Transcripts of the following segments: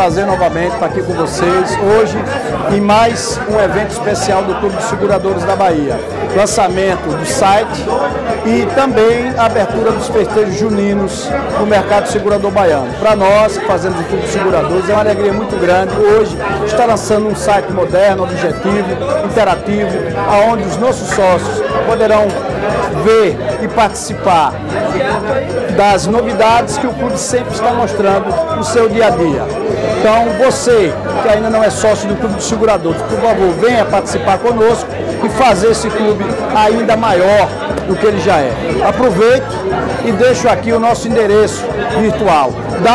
prazer novamente estar aqui com vocês hoje em mais um evento especial do Clube de Seguradores da Bahia. Lançamento do site e também a abertura dos festejos juninos no mercado segurador baiano. Para nós que fazemos o Clube de Seguradores é uma alegria muito grande hoje estar lançando um site moderno, objetivo, interativo, onde os nossos sócios poderão ver e participar das novidades que o clube sempre está mostrando no seu dia a dia. Então, você que ainda não é sócio do Clube de Seguradores, por favor, venha participar conosco e fazer esse clube ainda maior do que ele já é. Aproveito e deixo aqui o nosso endereço virtual: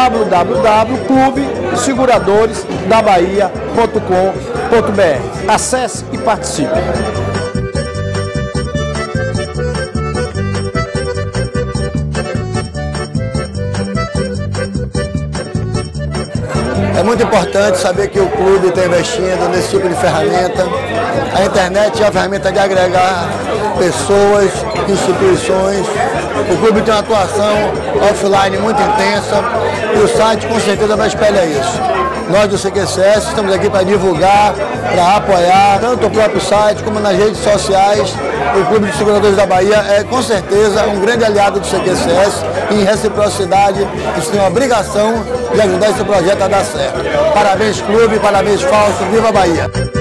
www.clubeseguradoresdabahia.com.br. Acesse e participe. É muito importante saber que o clube está investindo nesse tipo de ferramenta. A internet é uma ferramenta de agregar pessoas, instituições. O clube tem uma atuação offline muito intensa e o site com certeza vai espelhar isso. Nós do CQCS estamos aqui para divulgar, para apoiar, tanto o próprio site como nas redes sociais. O Clube de Seguradores da Bahia é com certeza um grande aliado do CQCS e em reciprocidade eles têm a obrigação de ajudar esse projeto a dar certo. Parabéns clube, parabéns Fausto, viva a Bahia!